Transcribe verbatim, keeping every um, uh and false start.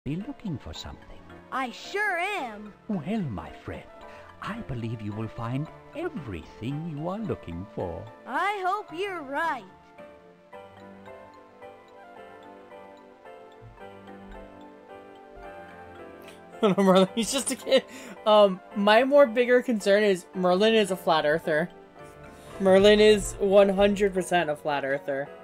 be looking for something. I sure am. Well, my friend, I believe you will find everything you are looking for. I hope you're right. No, Merlin, he's just a kid. Um, my more bigger concern is Merlin is a flat earther. Merlin is one hundred percent a flat earther.